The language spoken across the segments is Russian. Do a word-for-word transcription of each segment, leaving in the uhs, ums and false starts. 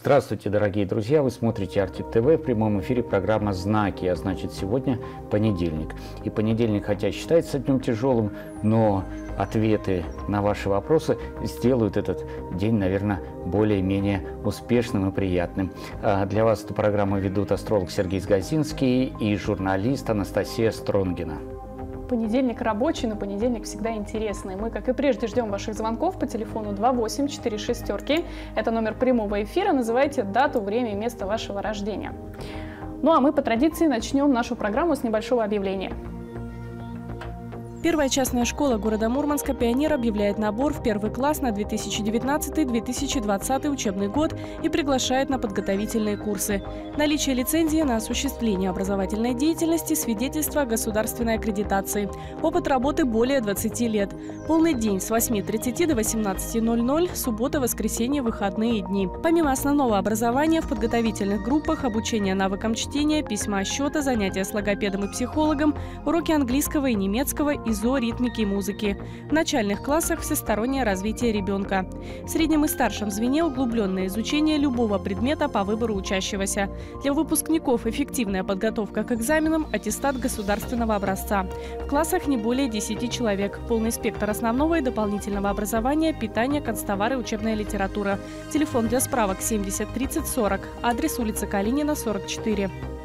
Здравствуйте, дорогие друзья! Вы смотрите Артип ТВ, в прямом эфире программа «Знаки», а значит, сегодня понедельник. И понедельник, хотя считается днем тяжелым, но ответы на ваши вопросы сделают этот день, наверное, более-менее успешным и приятным. А для вас эту программу ведут астролог Сергей Сгазинский и журналист Анастасия Стронгина. Понедельник рабочий, но понедельник всегда интересный. Мы, как и прежде, ждем ваших звонков по телефону два восемь четыре шестерки. Это номер прямого эфира. Называйте дату, время и место вашего рождения. Ну а мы по традиции начнем нашу программу с небольшого объявления. Первая частная школа города Мурманска «Пионер» объявляет набор в первый класс на две тысячи девятнадцатый — две тысячи двадцатый учебный год и приглашает на подготовительные курсы. Наличие лицензии на осуществление образовательной деятельности, свидетельство о государственной аккредитации. Опыт работы более двадцати лет. Полный день с восьми тридцати до восемнадцати ноль-ноль, суббота, воскресенье, выходные дни. Помимо основного образования в подготовительных группах, обучение навыкам чтения, письма, счета, занятия с логопедом и психологом, уроки английского и немецкого, ИЗО, ритмики и музыки. В начальных классах всестороннее развитие ребенка. В среднем и старшем звене углубленное изучение любого предмета по выбору учащегося. Для выпускников эффективная подготовка к экзаменам, аттестат государственного образца. В классах не более десяти человек. Полный спектр основного и дополнительного образования, питание, канцтовары, учебная литература. Телефон для справок семьдесят тридцать сорок. Адрес улица Калинина, сорок четыре.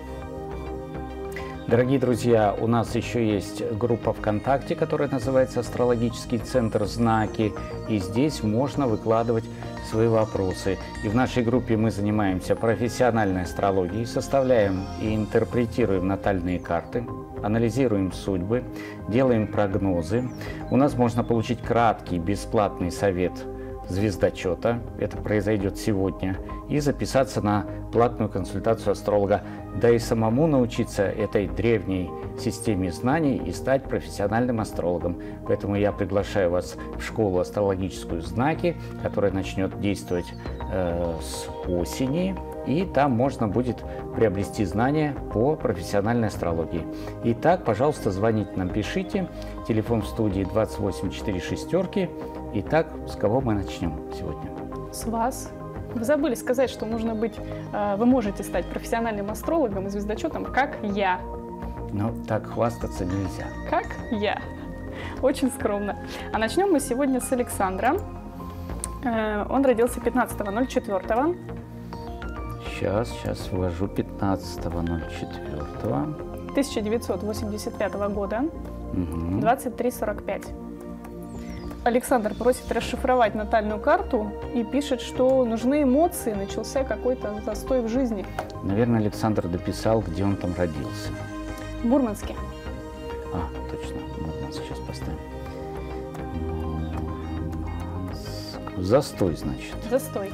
Дорогие друзья, у нас еще есть группа ВКонтакте, которая называется «Астрологический центр Знаки». И здесь можно выкладывать свои вопросы. И в нашей группе мы занимаемся профессиональной астрологией, составляем и интерпретируем натальные карты, анализируем судьбы, делаем прогнозы. У нас можно получить краткий бесплатный совет звездочета, это произойдет сегодня, и записаться на платную консультацию астролога, да и самому научиться этой древней системе знаний и стать профессиональным астрологом. Поэтому я приглашаю вас в школу астрологическую «Знаки», которая начнет действовать э, с осени, и там можно будет приобрести знания по профессиональной астрологии. Итак, пожалуйста, звоните нам, пишите. Телефон в студии двадцать восемь четыре шестерки. Итак, с кого мы начнем сегодня? С вас. Вы забыли сказать, что нужно быть, вы можете стать профессиональным астрологом и звездочетом, как я. Ну, так хвастаться нельзя. Как я. Очень скромно. А начнем мы сегодня с Александра. Он родился пятнадцатого ноль четвёртого. Сейчас, сейчас ввожу пятнадцатого ноль четвёртого. тысяча девятьсот восемьдесят пятого года. Угу. двадцать три сорок пять. Александр просит расшифровать натальную карту и пишет, что нужны эмоции, начался какой-то застой в жизни. Наверное, Александр дописал, где он там родился. В Мурманске. А, точно, Мурманск сейчас поставим. Мурманск. Застой, значит. Застой.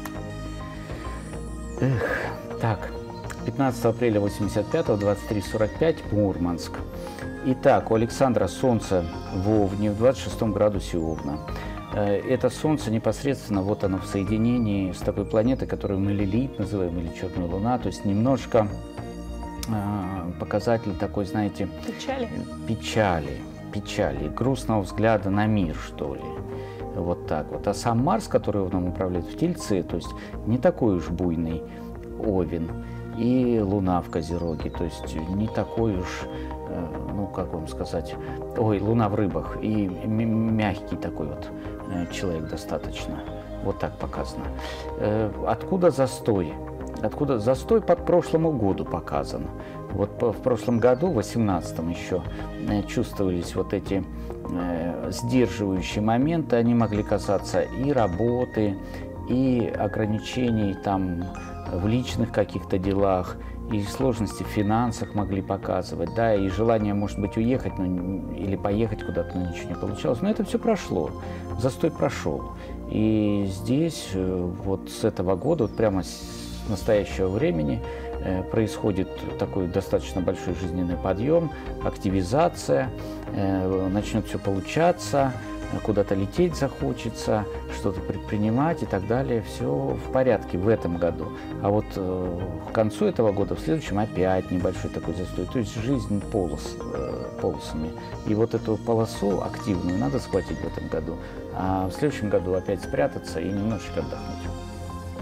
Эх, так, пятнадцатого апреля восемьдесят пятого, двадцать три сорок пять, Мурманск. Итак, у Александра Солнце в Овне, в двадцать шестом градусе Овна. Это Солнце непосредственно, вот оно в соединении с такой планетой, которую мы Лилит называем, или Черная Луна, то есть немножко э, показатель такой, знаете, печали, печали, печали, грустного взгляда на мир, что ли. Вот так вот. А сам Марс, который нам управляет в Тельце, то есть не такой уж буйный Овен, и Луна в Козероге, то есть не такой уж, ну, как вам сказать, ой, Луна в Рыбах, и мягкий такой вот человек достаточно. Вот так показано. Откуда застой? Откуда застой по прошлому году показан. Вот в прошлом году, в восемнадцатом еще, чувствовались вот эти сдерживающие моменты, они могли касаться и работы, и ограничений там в личных каких-то делах, и сложности в финансах могли показывать, да, и желание, может быть, уехать, ну, или поехать куда-то, но ничего не получалось. Но это все прошло, застой прошел. И здесь вот с этого года, вот прямо с настоящего времени происходит такой достаточно большой жизненный подъем, активизация, начнет все получаться, куда-то лететь захочется, что-то предпринимать и так далее. Все в порядке в этом году. А вот э, к концу этого года, в следующем опять небольшой такой застой. То есть жизнь полос, э, полосами. И вот эту полосу активную надо схватить в этом году. А в следующем году опять спрятаться и немножечко отдохнуть.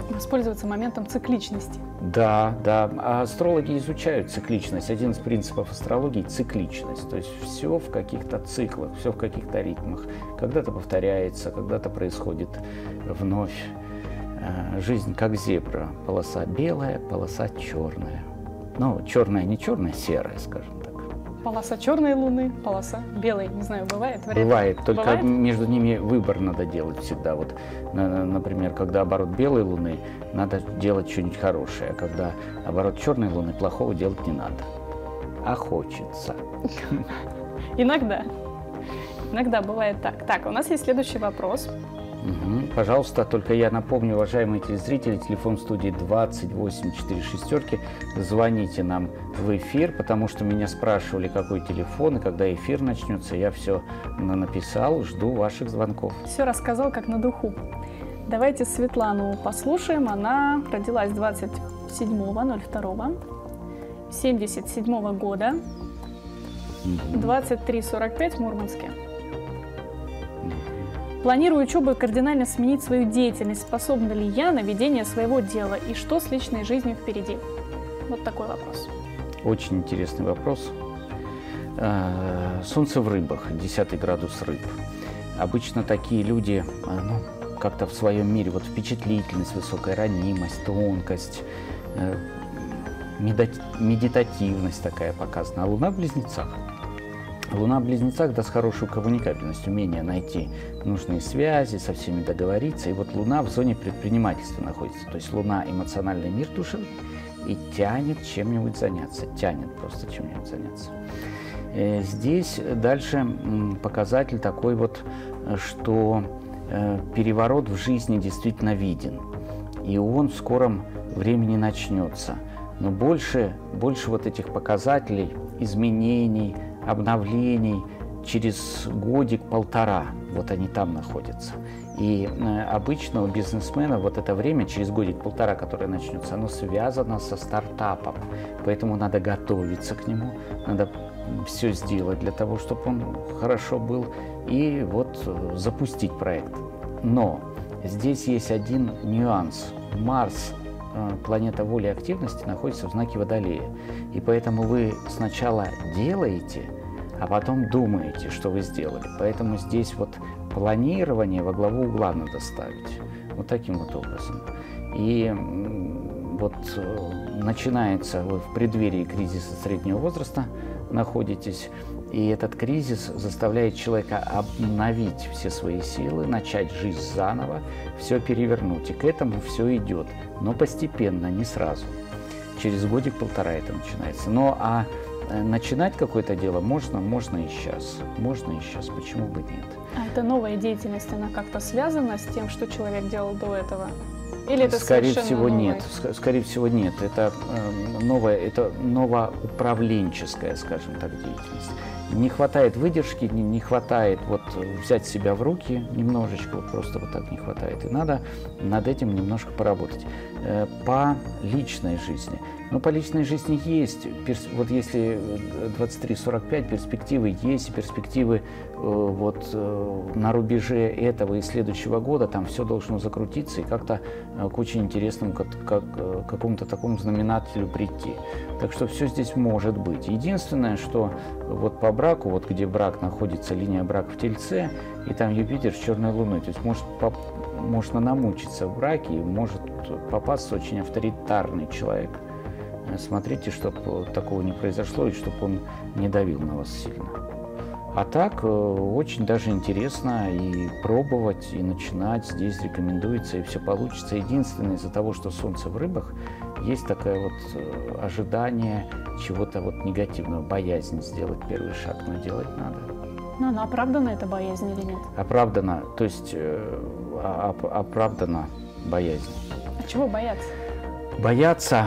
воспользоваться моментом цикличности. Да, да. А астрологи изучают цикличность. Один из принципов астрологии – цикличность. То есть все в каких-то циклах, все в каких-то ритмах. Когда-то повторяется, когда-то происходит вновь. Жизнь как зебра. Полоса белая, полоса черная. Ну, черная не черная, серая, скажем так. Полоса черной луны, полоса белой, не знаю, бывает? Вряд ли. Бывает, только Бывает? Между ними выбор надо делать всегда. Вот, например, когда оборот белой луны, надо делать что-нибудь хорошее, а когда оборот черной луны, плохого делать не надо. А хочется. Иногда. Иногда бывает так. Так, у нас есть следующий вопрос. Угу. Пожалуйста, только я напомню, уважаемые телезрители, телефон студии двадцать восемь четыре шестерки. Звоните нам в эфир, потому что меня спрашивали, какой телефон, и когда эфир начнется, я все написал, жду ваших звонков. Все рассказал как на духу. Давайте Светлану послушаем. Она родилась двадцать седьмого ноль второго семьдесят седьмого года, двадцать три сорок пять в Мурманске. Планирую учебу и кардинально сменить свою деятельность. Способна ли я на ведение своего дела? И что с личной жизнью впереди? Вот такой вопрос. Очень интересный вопрос. Солнце в рыбах, десятый градус рыб. Обычно такие люди, ну, как-то в своем мире, вот впечатлительность, высокая ранимость, тонкость, медитативность такая показана. А Луна в Близнецах. Луна в Близнецах даст хорошую коммуникабельность, умение найти нужные связи, со всеми договориться. И вот Луна в зоне предпринимательства находится. То есть Луна – эмоциональный мир души и тянет чем-нибудь заняться. Тянет просто чем-нибудь заняться. Здесь дальше показатель такой вот, что переворот в жизни действительно виден. И он в скором времени начнется. Но больше, больше вот этих показателей, изменений, обновлений через годик-полтора, вот они там находятся. И э, обычно у бизнесмена вот это время, через годик-полтора, которое начнется, оно связано со стартапом. Поэтому надо готовиться к нему, надо все сделать для того, чтобы он хорошо был, и вот э, запустить проект. Но здесь есть один нюанс. Марс, э, планета воли и активности, находится в знаке Водолея. И поэтому вы сначала делаете, а потом думаете, что вы сделали. Поэтому здесь вот планирование во главу угла надо ставить. Вот таким вот образом. И вот начинается, вы в преддверии кризиса среднего возраста находитесь, и этот кризис заставляет человека обновить все свои силы, начать жизнь заново, все перевернуть. И к этому все идет, но постепенно, не сразу. Через годик-полтора это начинается. Но а начинать какое-то дело можно, можно и сейчас. Можно и сейчас, почему бы нет? А эта новая деятельность, она как-то связана с тем, что человек делал до этого? Или это Скорее совершенно всего, новое? нет. Скорее всего, нет. Это э, новая, это новоуправленческая, скажем так, деятельность. Не хватает выдержки, не, не хватает вот взять себя в руки немножечко, вот просто вот так не хватает. И надо над этим немножко поработать. Э, по личной жизни. Но по личной жизни есть, перс, вот если двадцать три сорок пять, перспективы есть, перспективы э, вот э, на рубеже этого и следующего года, там все должно закрутиться и как-то э, к очень интересному, как, как, э, какому-то такому знаменателю прийти. Так что все здесь может быть. Единственное, что вот по браку, вот где брак находится, линия брака в Тельце, и там Юпитер с черной луной, то есть может, поп, можно намучиться в браке, и может попасться очень авторитарный человек. Смотрите, чтобы такого не произошло и чтобы он не давил на вас сильно. А так, очень даже интересно и пробовать, и начинать. Здесь рекомендуется, и все получится. Единственное, из-за того, что Солнце в рыбах, есть такое вот ожидание чего-то вот негативного, боязнь сделать первый шаг, но делать надо. Но она оправдана, эта боязнь или нет? Оправдана, то есть оправдана боязнь. А чего бояться? Бояться,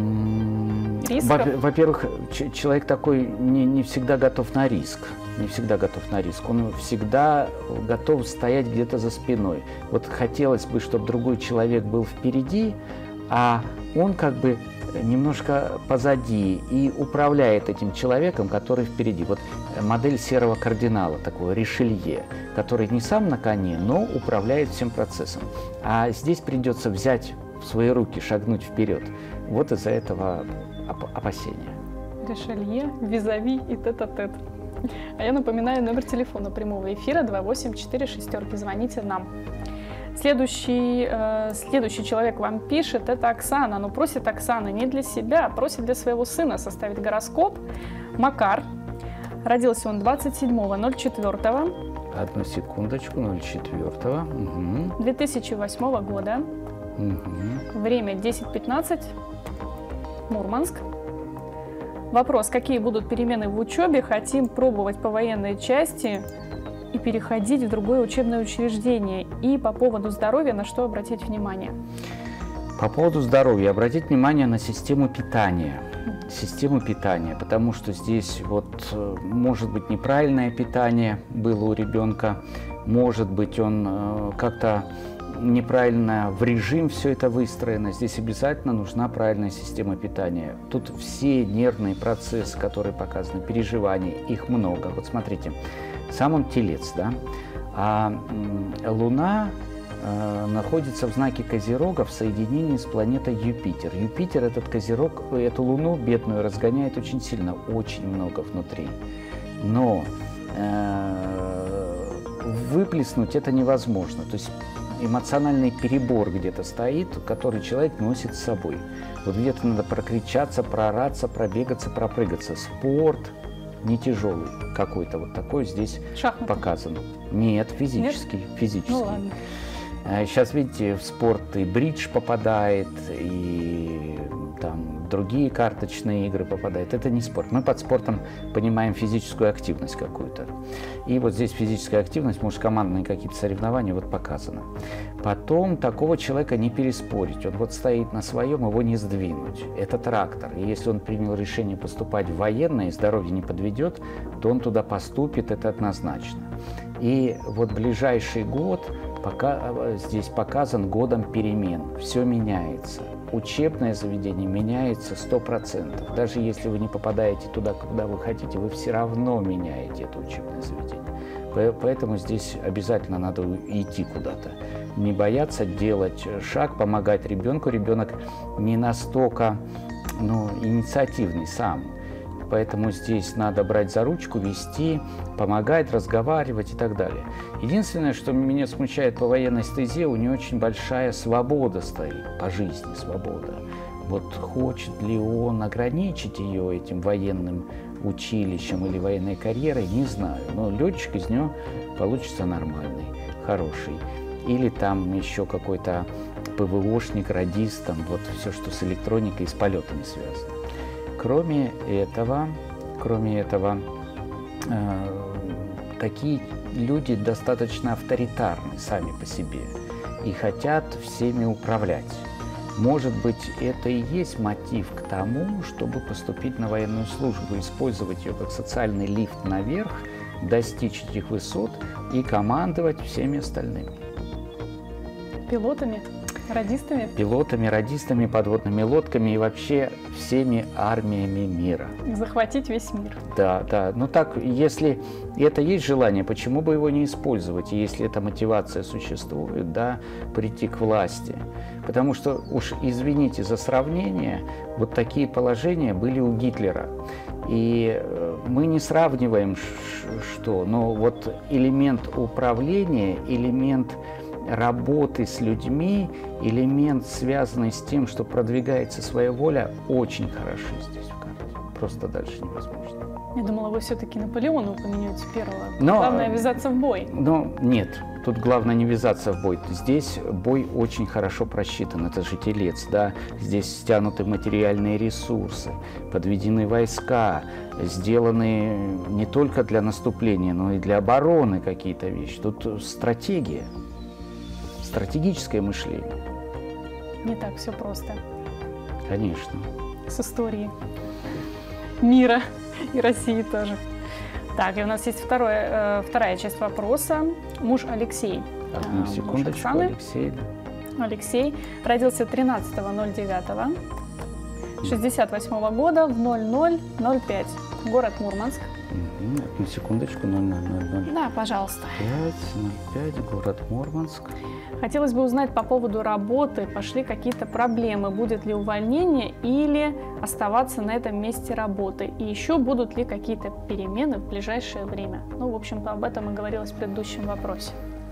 во-первых, человек такой не, не всегда готов на риск, не всегда готов на риск, он всегда готов стоять где-то за спиной. Вот хотелось бы, чтобы другой человек был впереди, а он как бы немножко позади и управляет этим человеком, который впереди. Вот модель серого кардинала, такого Ришелье, который не сам на коне, но управляет всем процессом. А здесь придется взять в свои руки шагнуть вперед. Вот из-за этого оп- опасения. Ришелье, визави и тет-а-тет. А я напоминаю номер телефона прямого эфира два восемь четыре шестерки. Звоните нам. Следующий, э, следующий человек вам пишет, это Оксана. Но просит Оксана не для себя, а просит для своего сына составить гороскоп. Макар. Родился он двадцать седьмого ноль четвёртого. Одну секундочку, ноль четвёртого. Угу. две тысячи восьмого года. Угу. Время десять пятнадцать. Мурманск. Вопрос, какие будут перемены в учебе? Хотим пробовать по военной части и переходить в другое учебное учреждение. И по поводу здоровья, на что обратить внимание? По поводу здоровья обратить внимание на систему питания. Систему питания, потому что здесь вот может быть неправильное питание было у ребенка, может быть он как-то неправильно в режим все это выстроено. Здесь обязательно нужна правильная система питания. Тут все нервные процессы, которые показаны, переживания, их много. Вот смотрите, сам он телец, да, а Луна э, находится в знаке Козерога в соединении с планетой Юпитер. Юпитер этот Козерог, эту Луну бедную разгоняет очень сильно, очень много внутри. Но э, выплеснуть это невозможно. То есть эмоциональный перебор где-то стоит, который человек носит с собой. Вот где-то надо прокричаться, проораться, пробегаться, пропрыгаться. Спорт не тяжелый какой-то, вот такой здесь Шахматы. показан. Нет, физический. Нет? физический. Ну ладно. Сейчас, видите, в спорт и бридж попадает, и там другие карточные игры попадают. Это не спорт. Мы под спортом понимаем физическую активность какую-то. И вот здесь физическая активность, может, командные какие-то соревнования, вот показано. Потом такого человека не переспорить. Он вот стоит на своем, его не сдвинуть. Это трактор. И если он принял решение поступать в военное, и здоровье не подведет, то он туда поступит, это однозначно. И вот ближайший год пока, здесь показан годом перемен. Все меняется. Учебное заведение меняется сто процентов. Даже если вы не попадаете туда, куда вы хотите, вы все равно меняете это учебное заведение. Поэтому здесь обязательно надо идти куда-то. Не бояться делать шаг, помогать ребенку. Ребенок не настолько ну, инициативный сам. Поэтому здесь надо брать за ручку, вести, помогать, разговаривать и так далее. Единственное, что меня смущает по военной стезе, у нее очень большая свобода стоит, по жизни свобода. Вот хочет ли он ограничить ее этим военным училищем или военной карьерой, не знаю. Но летчик из нее получится нормальный, хороший. Или там еще какой-то ПВОшник, радист, там вот все, что с электроникой и с полетами связано. Кроме этого, кроме этого, э, такие люди достаточно авторитарны сами по себе и хотят всеми управлять. Может быть, это и есть мотив к тому, чтобы поступить на военную службу, использовать ее как социальный лифт наверх, достичь этих высот и командовать всеми остальными. Пилотами? Радистами? Пилотами, радистами, подводными лодками и вообще всеми армиями мира. Захватить весь мир. Да, да. Ну так, если это есть желание, почему бы его не использовать? И если эта мотивация существует, да, прийти к власти. Потому что, уж извините за сравнение, вот такие положения были у Гитлера. И мы не сравниваем что, но вот элемент управления, элемент работы с людьми, элемент, связанный с тем, что продвигается своя воля, очень хороши здесь в карте. Просто дальше невозможно. Я думала, вы все-таки Наполеона упомянете первого. Но, главное ввязаться в бой. Но нет, тут главное не ввязаться в бой. Здесь бой очень хорошо просчитан, это же телец, да. Здесь стянуты материальные ресурсы, подведены войска, сделаны не только для наступления, но и для обороны какие-то вещи. Тут стратегия. Стратегическое мышление. Не так все просто. Конечно. С историей мира и России тоже. Так, и у нас есть второе, э, вторая часть вопроса. Муж Алексей. Одну э, секундочку, Алексей. Алексей родился тринадцатого ноль девятого шестьдесят восьмого года в ноль ноль ноль пять. Город Мурманск. Угу. На секундочку, ноль ноль ноль ноль. Да, пожалуйста. пять ноль пять, город Мурманск. Хотелось бы узнать по поводу работы, пошли какие-то проблемы, будет ли увольнение или оставаться на этом месте работы, и еще будут ли какие-то перемены в ближайшее время. Ну, в общем-то, об этом и говорилось в предыдущем вопросе.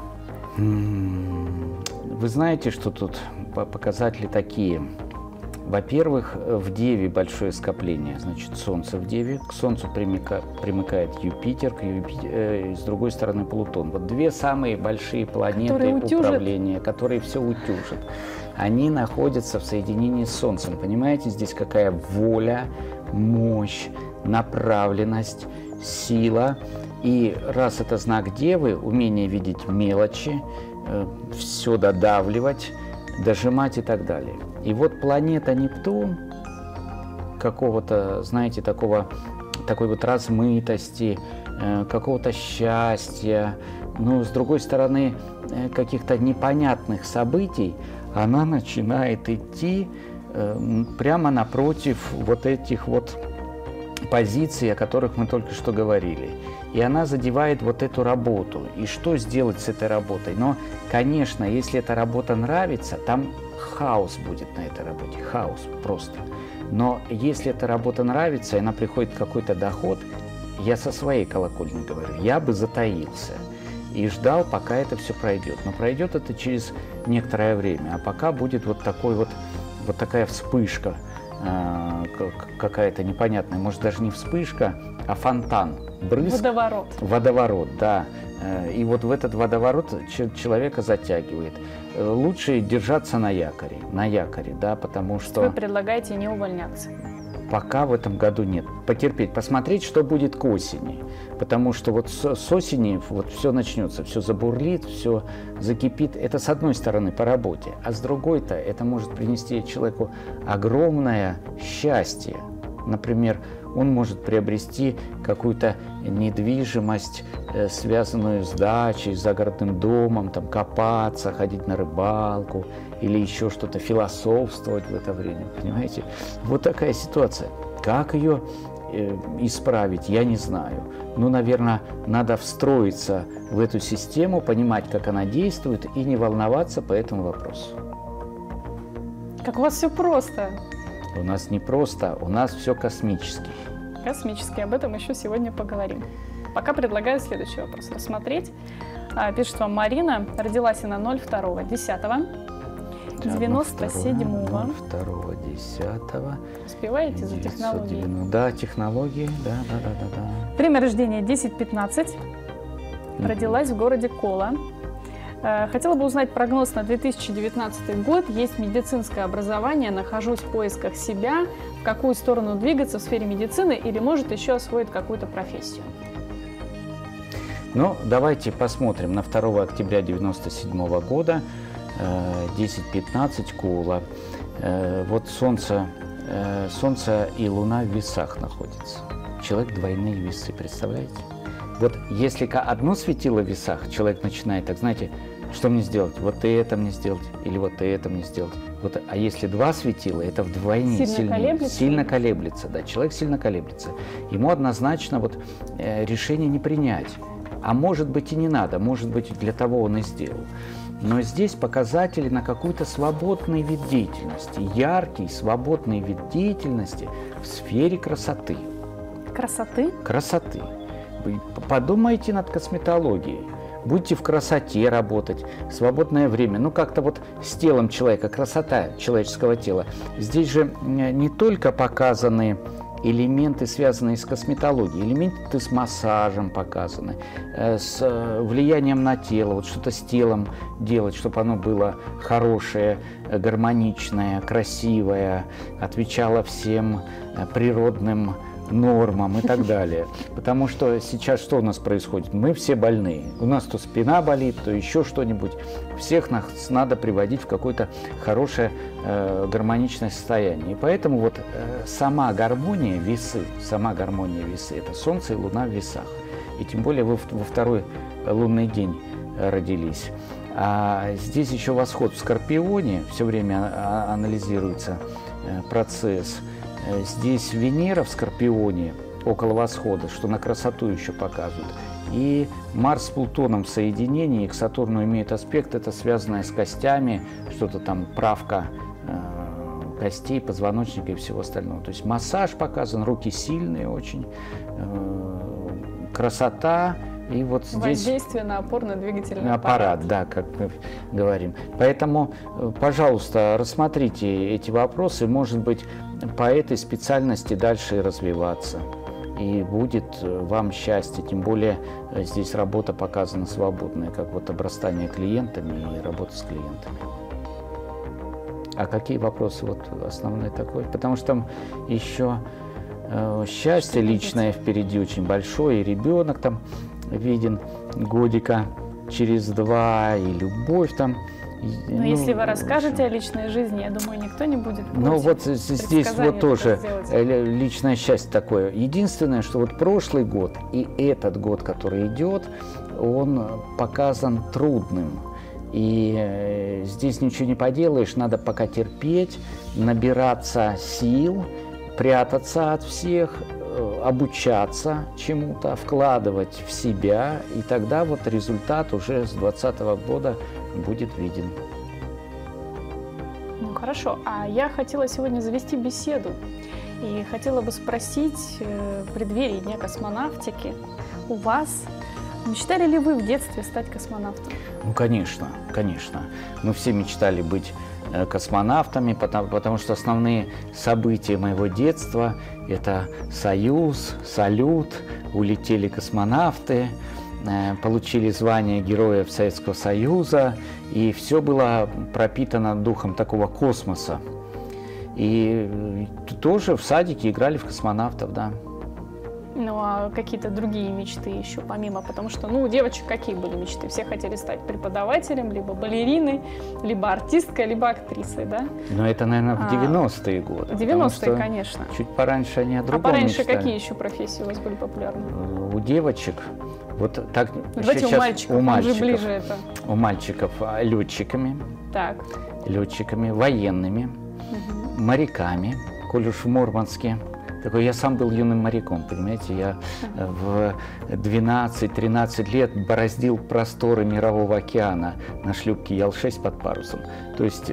Вы знаете, что тут показатели такие. Во-первых, в Деве большое скопление, значит, Солнце в Деве. К Солнцу примыка, примыкает Юпитер, к Юпитер, э, с другой стороны Плутон. Вот две самые большие планеты которые управления, которые все утюжат. Они находятся в соединении с Солнцем. Понимаете, здесь какая воля, мощь, направленность, сила. И раз это знак Девы, умение видеть мелочи, э, все додавливать, дожимать и так далее. И вот планета Нептун какого-то, знаете, такого, такой вот размытости, э, какого-то счастья, но с другой стороны э, каких-то непонятных событий, она начинает идти э, прямо напротив вот этих вот позиций, о которых мы только что говорили. И она задевает вот эту работу. И что сделать с этой работой? Но, конечно, если эта работа нравится, там хаос будет на этой работе, хаос просто. Но если эта работа нравится, и она приходит какой-то доход, я со своей колокольни говорю, я бы затаился и ждал, пока это все пройдет. Но пройдет это через некоторое время, а пока будет вот такой вот, вот такая вспышка, какая-то непонятная, может даже не вспышка, а фонтан, брызг. Водоворот. Водоворот, да. И вот в этот водоворот человека затягивает. Лучше держаться на якоре, на якоре, да, потому что... Вы предлагаете не увольняться? Пока в этом году нет. Потерпеть, посмотреть, что будет к осени. Потому что вот с, с осени вот все начнется, все забурлит, все закипит. Это с одной стороны по работе, а с другой-то это может принести человеку огромное счастье. Например, он может приобрести какую-то недвижимость, э, связанную с дачей, с загородным домом, там, копаться, ходить на рыбалку или еще что-то, философствовать в это время, понимаете? Вот такая ситуация. Как ее э, исправить, я не знаю. Ну, наверное, надо встроиться в эту систему, понимать, как она действует, и не волноваться по этому вопросу. Как у вас все просто. У нас не просто, у нас все космически. Космически, об этом еще сегодня поговорим. Пока предлагаю следующий вопрос рассмотреть. Пишет вам Марина, родилась она ноль второго десятого девяносто седьмого. ноль второго десятого. Успеваете за технологией? Да, технологии, да, да, да, да, да. Время рождения десять пятнадцать. Mm-hmm. Родилась в городе Кола. Хотела бы узнать прогноз на две тысячи девятнадцатый год. Есть медицинское образование, нахожусь в поисках себя. В какую сторону двигаться в сфере медицины или, может, еще освоить какую-то профессию? Ну, давайте посмотрим на второго октября девяносто седьмого года, десять пятнадцать, Кола. Вот Солнце, Солнце и Луна в весах находятся. Человек двойные весы, представляете? Вот если одно светило в весах, человек начинает, так знаете, что мне сделать? Вот и это мне сделать, или вот и это мне сделать. Вот, а если два светила, это вдвойне сильно сильнее, колеблется? Сильно колеблется, да, человек сильно колеблется. Ему однозначно вот, э, решение не принять. А может быть и не надо, может быть для того он и сделал. Но здесь показатели на какой-то свободный вид деятельности, яркий, свободный вид деятельности в сфере красоты. Красоты? Красоты. Вы подумайте над косметологией. Будете в красоте работать, свободное время. Ну, как-то вот с телом человека, красота человеческого тела. Здесь же не только показаны элементы, связанные с косметологией, элементы с массажем показаны, с влиянием на тело, вот что-то с телом делать, чтобы оно было хорошее, гармоничное, красивое, отвечало всем природным нормам и так далее. Потому что сейчас что у нас происходит? Мы все больные. У нас то спина болит, то еще что-нибудь. Всех нас надо приводить в какое-то хорошее э, гармоничное состояние. И поэтому вот э, сама гармония весы, сама гармония весы, это Солнце и Луна в весах. И тем более вы во второй лунный день родились. А здесь еще восход в Скорпионе, все время анализируется процесс. Здесь Венера в Скорпионе около восхода, что на красоту еще показывают. И Марс с Плутоном в соединении, и к Сатурну имеет аспект, это связанное с костями, что-то там, правка э, костей, позвоночника и всего остального. То есть массаж показан, руки сильные очень, э, красота. И вот здесь воздействие на опорно-двигательный аппарат, аппарат, да, как мы говорим. Поэтому, пожалуйста, рассмотрите эти вопросы, может быть, по этой специальности дальше развиваться. И будет вам счастье, тем более здесь работа показана свободная, как вот обрастание клиентами и работа с клиентами. А какие вопросы вот основные такой? Потому что там еще э, счастье личное впереди очень большое, и ребенок там виден годика через два, и любовь там. Но ну, если вы расскажете о личной жизни, я думаю, никто не будет против. Ну вот здесь вот тоже личное счастье такое. Единственное, что вот прошлый год и этот год, который идет, он показан трудным. И здесь ничего не поделаешь, надо пока терпеть, набираться сил, прятаться от всех, обучаться чему-то, вкладывать в себя, и тогда вот результат уже с двадцатого года будет виден. Ну хорошо, а я хотела сегодня завести беседу и хотела бы спросить в преддверии Дня космонавтики у вас, мечтали ли вы в детстве стать космонавтом? Ну конечно, конечно. Мы все мечтали быть космонавтами, потому, потому что основные события моего детства – это Союз, салют, улетели космонавты, э, получили звание Героев Советского Союза, и все было пропитано духом такого космоса. И тоже в садике играли в космонавтов, да. Ну, а какие-то другие мечты еще помимо? Потому что, ну, у девочек какие были мечты? Все хотели стать преподавателем, либо балериной, либо артисткой, либо актрисой, да? Но это, наверное, в девяностые годы. девяностые, конечно. Чуть пораньше они о другом А пораньше мечтали. Какие еще профессии у вас были популярны? У девочек, вот так... Давайте у мальчиков, у мальчиков, уже ближе это. У мальчиков летчиками, так. летчиками, военными, угу. моряками, коль уж в Мурманске. Такой, я сам был юным моряком, понимаете, я в двенадцать-тринадцать лет бороздил просторы Мирового океана на шлюпке Ял шесть под парусом. То есть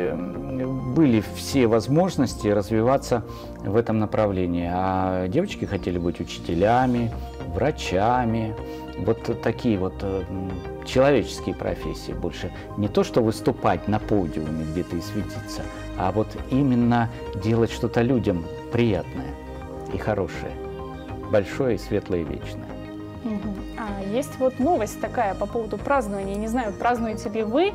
были все возможности развиваться в этом направлении. А девочки хотели быть учителями, врачами, вот такие вот человеческие профессии больше. Не то, что выступать на подиуме где-то и светиться, а вот именно делать что-то людям приятное и хорошее, большое, и светлое, и вечное. Угу. А есть вот новость такая по поводу празднования. Не знаю, празднуете ли вы,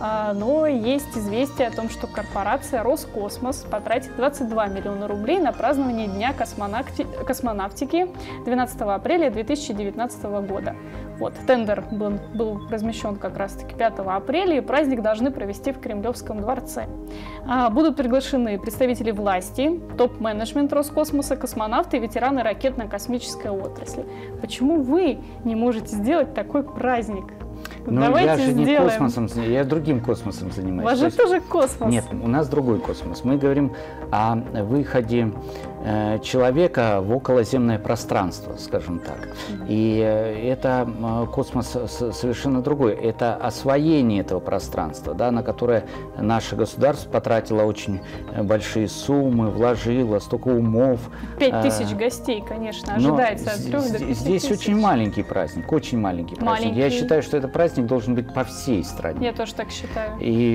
но есть известие о том, что корпорация Роскосмос потратит двадцать два миллиона рублей на празднование Дня космонавти... космонавтики двенадцатого апреля две тысячи девятнадцатого года. Вот, тендер был, был размещен как раз-таки пятого апреля, и праздник должны провести в Кремлевском дворце. А, будут приглашены представители власти, топ-менеджмент Роскосмоса, космонавты и ветераны ракетно-космической отрасли. Почему вы не можете сделать такой праздник? Ну, давайте я же не сделаем. космосом, я другим космосом занимаюсь. У вас же тоже космос. Нет, у нас другой космос. Мы говорим о выходе э, человека в околоземное пространство, скажем так. Mm-hmm. И э, это э, космос совершенно другой. Это освоение этого пространства, да, на которое наше государство потратило очень большие суммы, вложило столько умов. Пять тысяч э, гостей, конечно, ожидается от трех до пяти тысяч. Здесь очень маленький праздник, очень маленький праздник. Маленький. Я считаю, что это праздник должен быть по всей стране. Я тоже так считаю.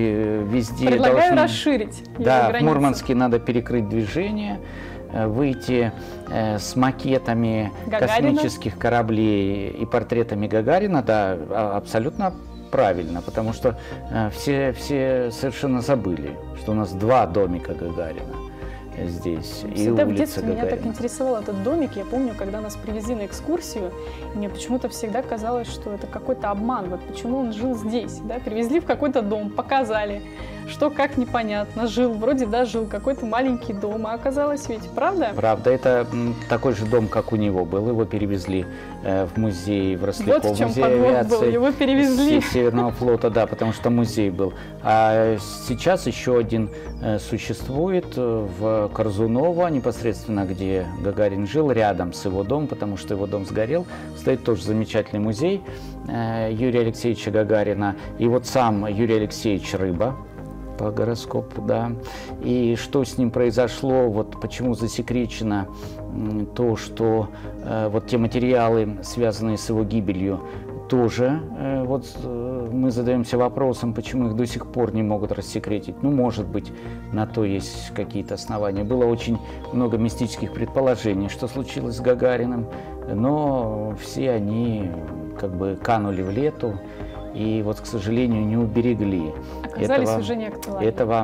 И везде Предлагаю должны... расширить его Да, границы. В Мурманске надо перекрыть движение, выйти э, с макетами Гагарина. Космических кораблей и портретами Гагарина, да, абсолютно правильно, потому что э, все, все совершенно забыли, что у нас два домика Гагарина здесь. Всегда и в детстве Гагарина. Меня так интересовал этот домик. Я помню, когда нас привезли на экскурсию, мне почему-то всегда казалось, что это какой-то обман. Вот почему он жил здесь, да? Привезли в какой-то дом, показали, что как непонятно. Жил, вроде да, жил какой-то маленький дом, а оказалось ведь, правда? Правда, это такой же дом, как у него был. Его перевезли э, в музей, в Росляков, вот в чем музей подвох авиации был, его перевезли. Северного флота, да, потому что музей был. А сейчас еще один э, существует в Корзуново, непосредственно где Гагарин жил, рядом с его домом, потому что его дом сгорел. Стоит тоже замечательный музей э, Юрия Алексеевича Гагарина. И вот сам Юрий Алексеевич Рыба по гороскопу, да. И что с ним произошло, вот почему засекречено то, что э, вот те материалы, связанные с его гибелью, тоже э, вот э, мы задаемся вопросом, почему их до сих пор не могут рассекретить. Ну, может быть, на то есть какие-то основания. Было очень много мистических предположений, что случилось с Гагариным, но все они как бы канули в лету и вот, к сожалению, не уберегли Оказались этого, уже неактуальны. этого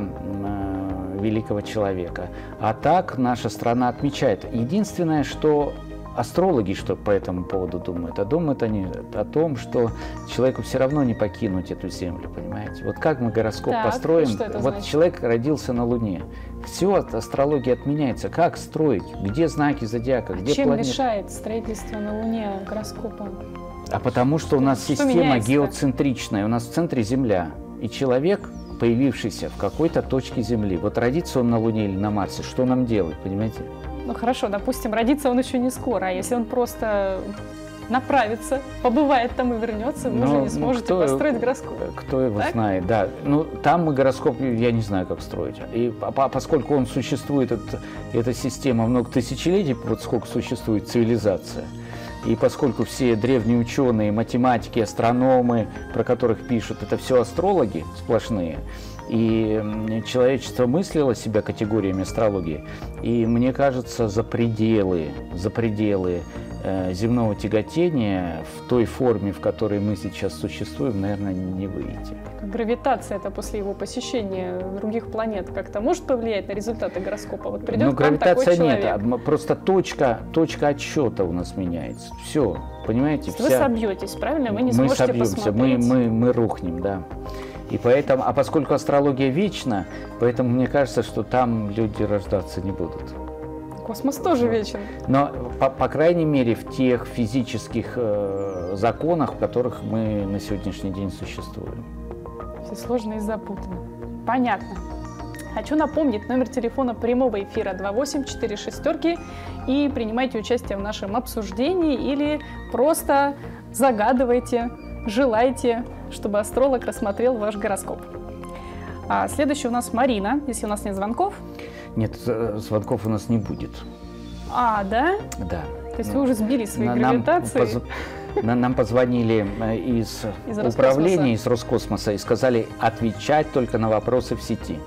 э, великого человека. А так наша страна отмечает. Единственное, что астрологи что по этому поводу думают, а думают они о том, что человеку все равно не покинуть эту землю, понимаете? Вот как мы гороскоп так, построим, что это вот значит? Человек родился на Луне, все от астрологии отменяется. Как строить? Где знаки зодиака? А где чем планеты? мешает строительство на Луне гороскопа? А потому что у нас Что система меняется-то? геоцентричная, у нас в центре Земля, и человек, появившийся в какой-то точке Земли, вот родится он на Луне или на Марсе, что нам делать, понимаете? Ну хорошо, допустим, родится он еще не скоро, а если он просто направится, побывает там и вернется, вы Ну, уже не ну, сможете кто- построить гороскоп. Кто его Так? знает, да. Ну, там мы гороскоп, я не знаю, как строить. И по- по- поскольку он существует, этот- эта система много тысячелетий, вот сколько существует цивилизация, и поскольку все древние ученые, математики, астрономы, про которых пишут, это все астрологи сплошные, и м, человечество мыслило себя категориями астрологии, и мне кажется, за пределы, за пределы э, земного тяготения в той форме, в которой мы сейчас существуем, наверное, не выйти. Гравитация это после его посещения других планет как-то может повлиять на результаты гороскопа? Вот придет Ну, к вам гравитация такой нет, человек. а м- просто точка, точка отсчета у нас меняется. Все, понимаете? То есть вы вся- собьетесь, правильно? Вы не мы сможете собьемся, мы, посмотреть. мы, мы рухнем, да. И поэтому, а поскольку астрология вечна, поэтому мне кажется, что там люди рождаться не будут. Космос тоже вечен. Но, по, по крайней мере, в тех физических э, законах, в которых мы на сегодняшний день существуем. Все сложно и запутанно. Понятно. Хочу напомнить номер телефона прямого эфира два восемь четыре шестерки и принимайте участие в нашем обсуждении или просто загадывайте, желайте, чтобы астролог рассмотрел ваш гороскоп. А следующая у нас Марина, если у нас нет звонков. Нет, з- звонков у нас не будет. А, да? Да. То есть Ну, вы уже сбились своей На- нам, гравитацией. поз- на- нам позвонили э, из, Из управления, Роскосмоса. из Роскосмоса и сказали отвечать только на вопросы в сети.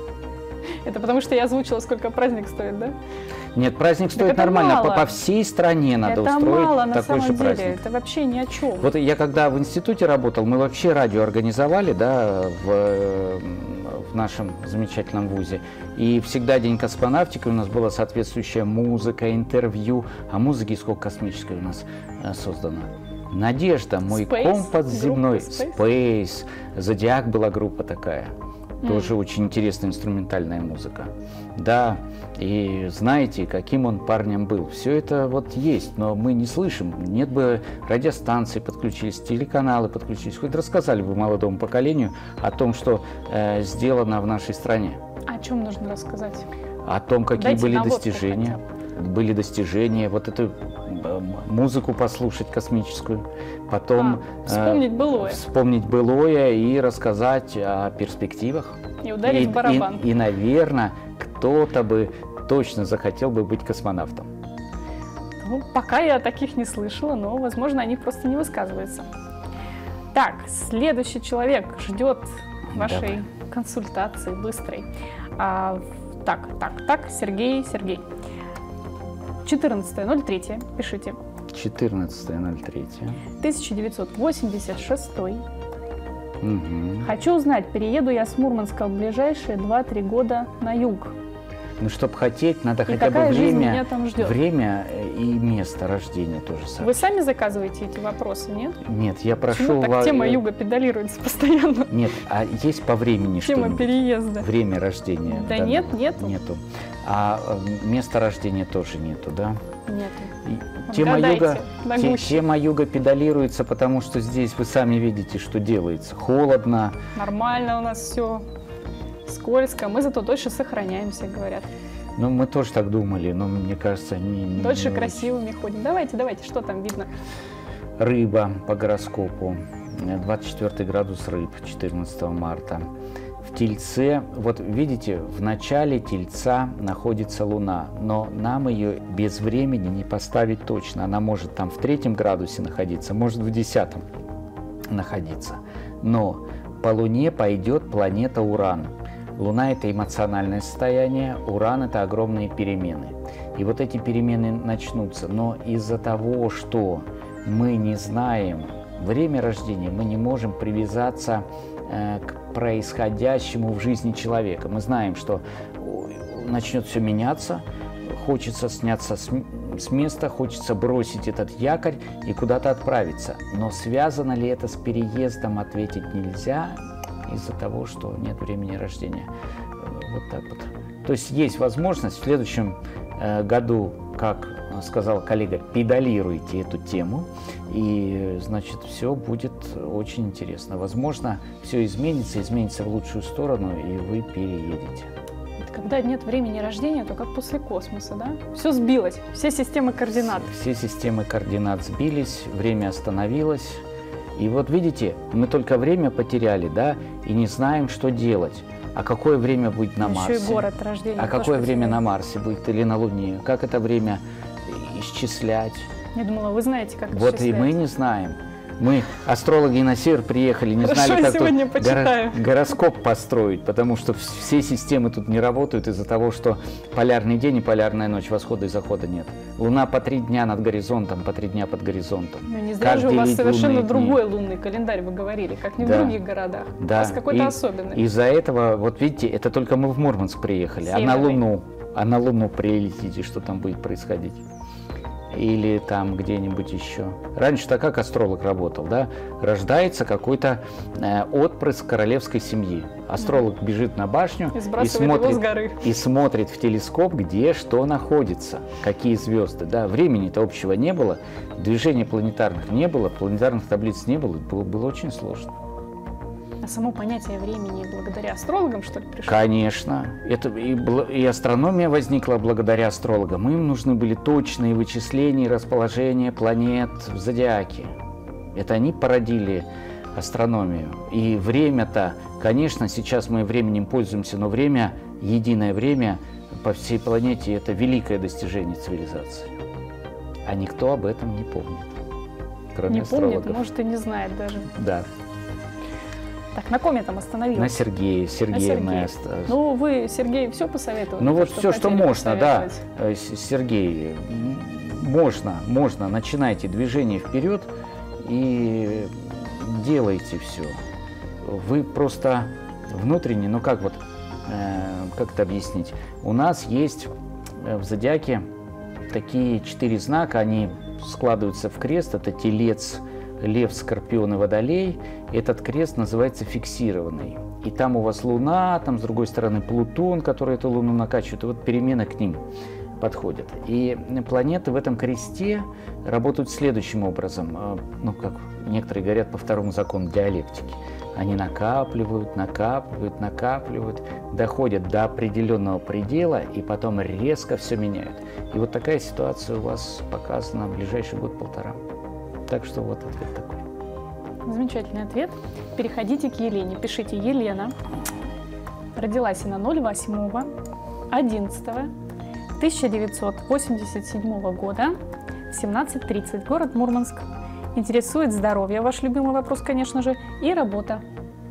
Это потому что я озвучила, сколько праздник стоит, да? Нет, праздник стоит это нормально. По, мало. по всей стране надо это устроить мало на такой самом же деле. праздник. Это вообще ни о чем. Вот я когда в институте работал, мы вообще радио организовали, да, в, э, в нашем замечательном вузе. И всегда День космонавтики, у нас была соответствующая музыка, интервью. А музыки сколько космической у нас э, создано. Надежда, мой Space, компас земной, группа Space. Space, Зодиак была группа такая. Тоже очень интересная инструментальная музыка. Да, и знаете, каким он парнем был. Все это вот есть, но мы не слышим. Нет бы радиостанции подключились, телеканалы подключились. Хоть рассказали бы молодому поколению о том, что э, сделано в нашей стране. О чем нужно рассказать? О том, какие Дайте были наводку достижения. Были достижения. Вот эту э, музыку послушать космическую. Потом А, вспомнить былое. вспомнить былое и рассказать о перспективах. И ударить и, в барабан. И, и, наверное, кто-то бы точно захотел бы быть космонавтом. Ну, пока я таких не слышала, но, возможно, они просто не высказываются. Так, следующий человек ждет вашей Давай. консультации быстрой. А, так, так, так, Сергей, Сергей. четырнадцатое ноль третье, пишите. четырнадцатое ноль третье. тысяча девятьсот восемьдесят шестой. Угу. Хочу узнать, перееду я с Мурманска в ближайшие два-три года на юг. Но чтобы хотеть, надо И хотя бы какая жизнь меня время, там ждет? время и место рождения тоже самое. Вы сами заказываете эти вопросы, нет? Нет, я прошу Почему так вас. тема юга педалируется постоянно? Нет, а есть по времени Тема что-нибудь? переезда. Время рождения? Да данного? нет, нету. Нету. А э, место рождения тоже нету, да? Нет. И Тема Отгадайте, юга, на те- гуще. тема юга педалируется, потому что здесь вы сами видите, что делается. Холодно. Нормально у нас все. Скользко. Мы зато дольше сохраняемся, говорят. Ну, мы тоже так думали, но мне кажется, не, не- Дольше не красивыми ходим. Давайте, давайте, что там видно? очень. Рыба по гороскопу. двадцать четвёртый градус рыб, четырнадцатого марта. В Тельце, вот видите, в начале Тельца находится Луна, но нам ее без времени не поставить точно. Она может там в третьем градусе находиться, может в десятом находиться. Но по Луне пойдет планета Уран. Луна – это эмоциональное состояние, Уран – это огромные перемены. И вот эти перемены начнутся. Но из-за того, что мы не знаем время рождения, мы не можем привязаться э, к происходящему в жизни человека. Мы знаем, что начнет все меняться, хочется сняться с, с места, хочется бросить этот якорь и куда-то отправиться. Но связано ли это с переездом, ответить нельзя из-за того, что нет времени рождения. Вот так вот. То есть есть возможность в следующем э, году, как сказал коллега, педалируйте эту тему, и, значит, все будет очень интересно. Возможно, все изменится, изменится в лучшую сторону, и вы переедете. Когда нет времени рождения, то как после космоса, да? Все сбилось, все системы координат. Все системы координат сбились, время остановилось. И вот видите, мы только время потеряли, да, и не знаем, что делать. А какое время будет на Марсе? Еще и город рождения. А какое время на Марсе будет или на Луне? Как это время исчислять? Я думала, вы знаете, как Вот исчислять. и мы не знаем. Мы, астрологи, на север приехали, не Хорошо, знали, как сегодня тут почитаю. горо- гороскоп построить, потому что вс- все системы тут не работают из-за того, что полярный день и полярная ночь, восхода и захода нет. Луна по три дня над горизонтом, по три дня под горизонтом. Ну, не зря Как же у вас делить совершенно лунные дни? другой лунный календарь, вы говорили, как не в Да. других городах. Да. У вас какой-то И особенный. Из-за этого, вот видите, это только мы в Мурманск приехали, а на Северный. Луну, а на Луну прилетите, что там будет происходить? Или там где-нибудь еще. Раньше-то как астролог работал, да? Рождается какой-то э, отпрыск королевской семьи. Астролог бежит на башню И и сбрасывает его с смотрит, горы. и смотрит в телескоп, где что находится, какие звезды. Да? Времени-то общего не было, движений планетарных не было, планетарных таблиц не было, было, было очень сложно. А само понятие времени благодаря астрологам, что ли, пришло? Конечно. Это и, бл- и астрономия возникла благодаря астрологам. Им нужны были точные вычисления и расположения планет в зодиаке. Это они породили астрономию. И время-то, конечно, сейчас мы временем пользуемся, но время, единое время по всей планете – это великое достижение цивилизации. А никто об этом не помнит, кроме Не астрологов. помнит, может и не знает даже. Да. Так, на ком я там остановилась? На Сергея. Сергея мы Сергея. ост- Ну, вы, Сергей, все посоветовали? Ну то, вот все, что хотели можно, да, посоветовать. Э, С- Сергей, м, можно, можно, начинайте движение вперед и делайте все. Вы просто внутренне, ну как вот, э, как это объяснить? У нас есть э, в зодиаке такие четыре знака, они складываются в крест, это Телец, Лев, Скорпион и Водолей. Этот крест называется фиксированный. И там у вас Луна, там с другой стороны Плутон, который эту Луну накачивает, и вот перемены к ним подходят. И планеты в этом кресте работают следующим образом, э, ну как некоторые говорят, по второму закону диалектики. Они накапливают, накапливают, накапливают, доходят до определенного предела и потом резко все меняют. И вот такая ситуация у вас показана в ближайший год-полтора. Так что вот ответ такой. Замечательный ответ. Переходите к Елене. Пишите Елена. Родилась она ноль восьмого одиннадцатого тысяча девятьсот восемьдесят седьмого года, семнадцать тридцать, город Мурманск. Интересует здоровье, ваш любимый вопрос, конечно же, и работа.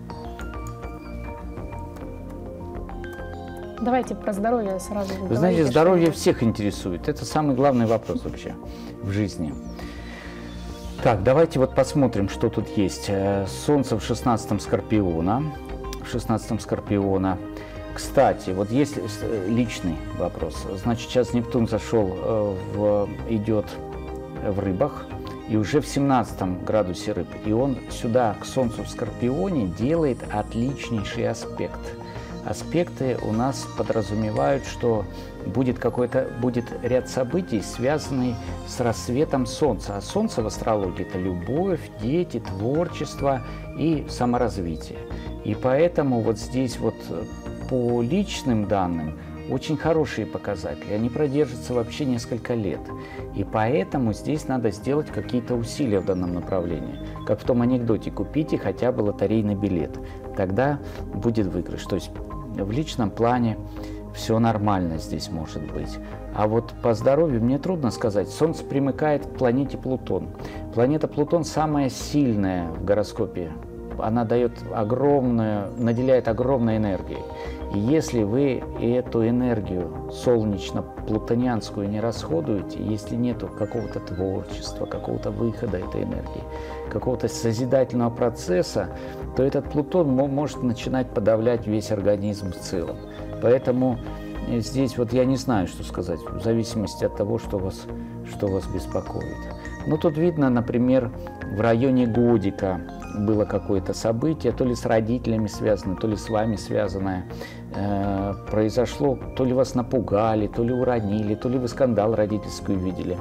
Давайте про здоровье сразу. Вы знаете, здоровье всех интересует. Это самый главный вопрос вообще в жизни. Так, давайте вот посмотрим, что тут есть. Солнце в шестнадцатом Скорпиона. В шестнадцатом Скорпиона. кстати, вот если личный вопрос, значит, сейчас Нептун зашел, в, идет в рыбах, и уже в семнадцатом градусе рыб, и он сюда, к Солнцу в Скорпионе, делает отличнейший аспект. Аспекты у нас подразумевают, что будет какой-то будет ряд событий, связанный с рассветом Солнца. А Солнце в астрологии – это любовь, дети, творчество и саморазвитие. И поэтому вот здесь вот по личным данным очень хорошие показатели. Они продержатся вообще несколько лет. И поэтому здесь надо сделать какие-то усилия в данном направлении. Как в том анекдоте: купите хотя бы лотерейный билет. Тогда будет выигрыш. То есть в личном плане все нормально здесь может быть. А вот по здоровью мне трудно сказать. Солнце примыкает к планете Плутон. Планета Плутон самая сильная в гороскопе. Она дает огромную, наделяет огромной энергией. И если вы эту энергию солнечно-плутонианскую не расходуете, если нет какого-то творчества, какого-то выхода этой энергии, какого-то созидательного процесса, то этот Плутон может начинать подавлять весь организм в целом. Поэтому здесь вот я не знаю, что сказать, в зависимости от того, что вас, что вас беспокоит. Ну, тут видно, например, в районе годика было какое-то событие, то ли с родителями связано, то ли с вами связанное, э, произошло, то ли вас напугали, то ли уронили, то ли вы скандал родительский увидели.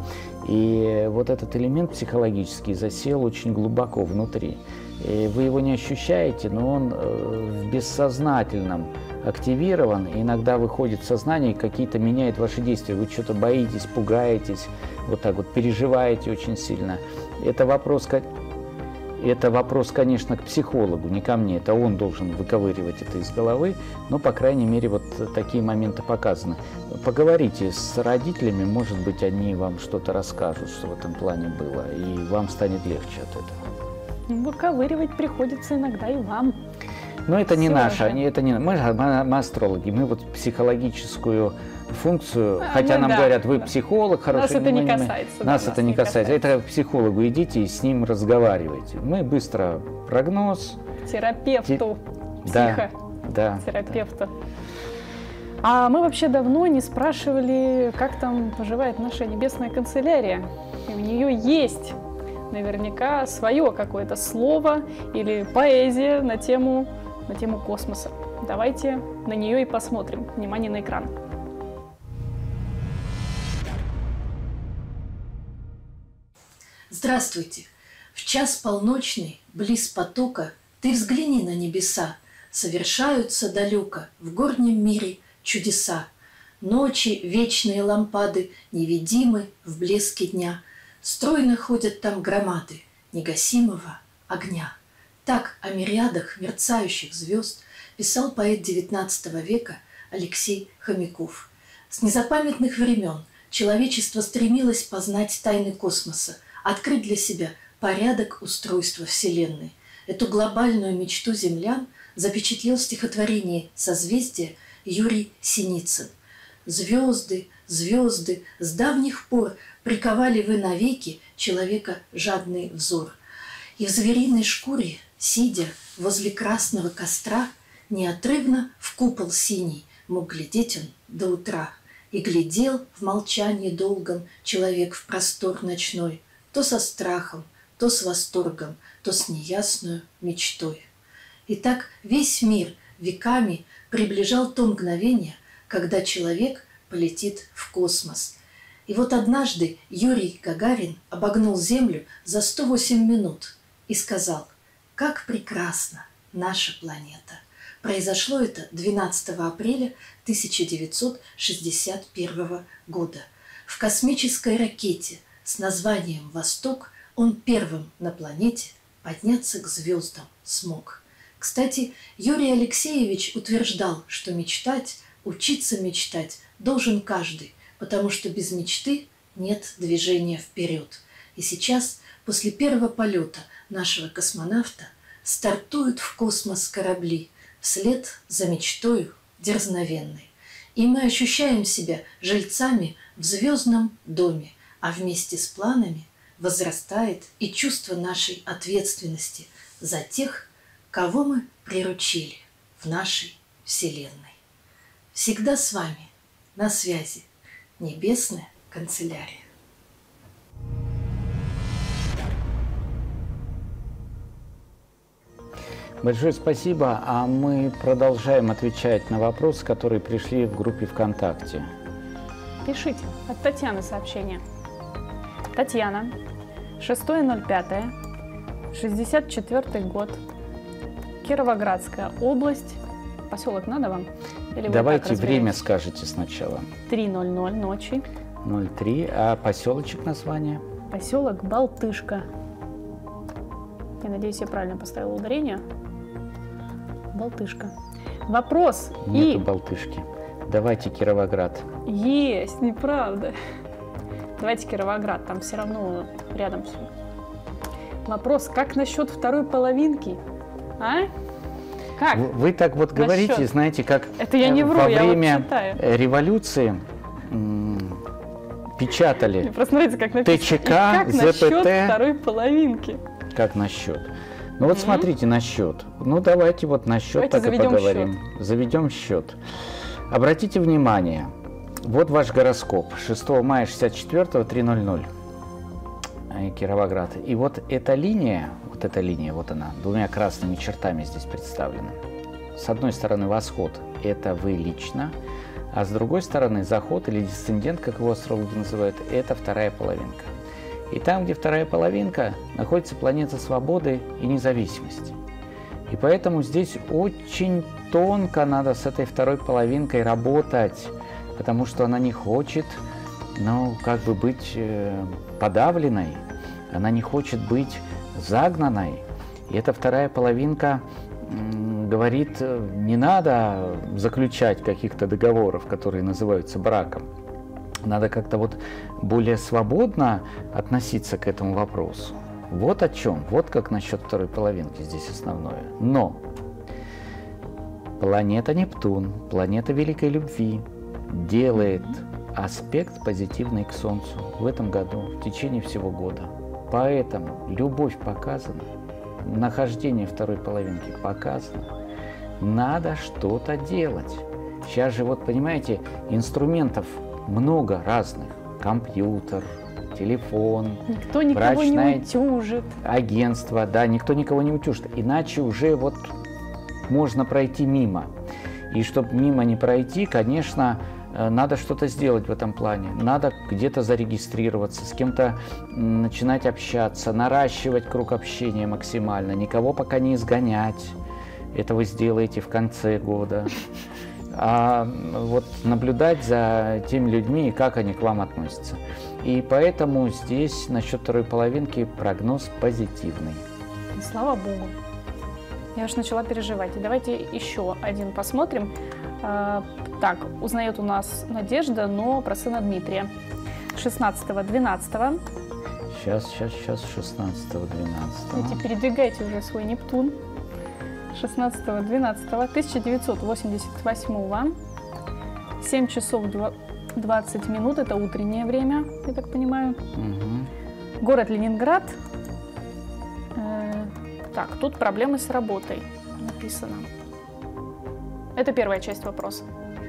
И вот этот элемент психологический засел очень глубоко внутри. И вы его не ощущаете, но он э, в бессознательном активирован, и иногда выходит в сознание и какие-то меняет ваши действия. Вы что-то боитесь, пугаетесь, вот так вот переживаете очень сильно. Это вопрос, это вопрос, конечно, к психологу, не ко мне. Это он должен выковыривать это из головы, но, по крайней мере, вот такие моменты показаны. Поговорите с родителями, может быть, они вам что-то расскажут, что в этом плане было, и вам станет легче от этого. Выковыривать приходится иногда и вам. Но это не наше, же. это не мы, мы, мы астрологи, мы вот психологическую функцию, а, хотя ну, нам да, говорят, вы да. психолог хороший. Нас это мы, не касается. Нас да, это нас не не касается. касается. Это к психологу идите и с ним разговаривайте. Мы быстро прогноз. Терапевту. Да, да. Терапевту. Да. А мы вообще давно не спрашивали, как там поживает наша небесная канцелярия. И у нее есть наверняка свое какое-то слово или поэзия на тему, на тему космоса. Давайте на нее и посмотрим. Внимание на экран. Здравствуйте! В час полночный, близ потока, ты взгляни на небеса, совершаются далеко в горнем мире чудеса. Ночи вечные лампады невидимы в блеске дня, стройно ходят там громады негасимого огня. Так о мириадах мерцающих звезд писал поэт девятнадцатого века Алексей Хомяков. С незапамятных времен человечество стремилось познать тайны космоса, открыть для себя порядок устройства Вселенной. Эту глобальную мечту землян запечатлел в стихотворении «Созвездие» Юрий Синицын. «Звезды, звезды, с давних пор приковали вы навеки человека жадный взор. И в звериной шкуре, сидя возле красного костра, неотрывно в купол синий мог глядеть он до утра. И глядел в молчании долгом человек в простор ночной, то со страхом, то с восторгом, то с неясной мечтой. И так весь мир веками приближал то мгновение, когда человек полетит в космос. И вот однажды Юрий Гагарин обогнул Землю за сто восемь минут и сказал: «Как прекрасна наша планета!» Произошло это двенадцатого апреля тысяча девятьсот шестьдесят первого года. В космической ракете с названием «Восток» он первым на планете подняться к звездам смог. Кстати, Юрий Алексеевич утверждал, что мечтать, учиться мечтать должен каждый, потому что без мечты нет движения вперед. И сейчас, после первого полета нашего космонавта, стартуют в космос корабли вслед за мечтою дерзновенной. И мы ощущаем себя жильцами в звездном доме, а вместе с планами возрастает и чувство нашей ответственности за тех, кого мы приручили в нашей Вселенной. всегда с вами, на связи, небесная канцелярия. Большое спасибо, а мы продолжаем отвечать на вопросы, которые пришли в группе ВКонтакте. Пишите. От Татьяны сообщение. Татьяна, шестое ноль пятое, шестьдесят четвёртый год, Кировоградская область, поселок надо вам? Или давайте время скажете сначала. три ноль ноль ночи. ноль три, а поселочек название? Поселок Балтышка. Я надеюсь, я правильно поставила ударение. Балтышка. Вопрос. Нету и... Балтышки. Давайте Кировоград. Есть, неправда. Давайте Кировоград, там все равно рядом все. Вопрос, как насчет второй половинки? А? Как? Вы, вы так вот насчет? Говорите, знаете, как Это я не вру, во я время вот читаю. революции м- печатали Просто смотрите, как написано. ТЧК, как ЗПТ. насчет второй половинки? Как насчет? Ну вот mm-hmm. смотрите на счет. Ну давайте вот на счет давайте так и поговорим. Счет. Заведем счет. Обратите внимание, вот ваш гороскоп. шестого мая шестьдесят четвёртого, три ноль ноль. Кировоград. И вот эта линия, вот эта линия, вот она, двумя красными чертами здесь представлена. С одной стороны восход – это вы лично, а с другой стороны заход или десцендент, как его астрологи называют, это вторая половинка. И там, где вторая половинка, находится планета свободы и независимости. И поэтому здесь очень тонко надо с этой второй половинкой работать, потому что она не хочет, ну, как бы быть э, подавленной, она не хочет быть загнанной. И эта вторая половинка м, говорит, не надо заключать каких-то договоров, которые называются браком. Надо как-то вот более свободно относиться к этому вопросу. Вот о чем, вот как насчет второй половинки здесь основное. Но планета Нептун, планета великой любви, делает аспект позитивный к Солнцу в этом году, в течение всего года. Поэтому любовь показана, нахождение второй половинки показано. Надо что-то делать. Сейчас же, вот понимаете, инструментов много разных. Компьютер, телефон, никто никого брачное не утюжит. Агентство, да, никто никого не утюжит. Иначе уже вот можно пройти мимо. И чтобы мимо не пройти, конечно, надо что-то сделать в этом плане. Надо где-то зарегистрироваться, с кем-то начинать общаться, наращивать круг общения максимально, никого пока не изгонять. Это вы сделаете в конце года. А вот наблюдать за теми людьми и как они к вам относятся. И поэтому здесь насчет второй половинки прогноз позитивный. Слава Богу. Я уж начала переживать. И давайте еще один посмотрим. Так, узнает у нас Надежда, но про сына Дмитрия. шестнадцатого двенадцатого. Сейчас, сейчас, сейчас, шестнадцатого двенадцатого. Давайте передвигайте уже свой Нептун. шестнадцатого двенадцатого тысяча девятьсот восемьдесят восьмого. семь часов двадцать минут, это утреннее время, я так понимаю. Угу. Город Ленинград. Так, тут проблемы с работой написано. Это первая часть вопроса.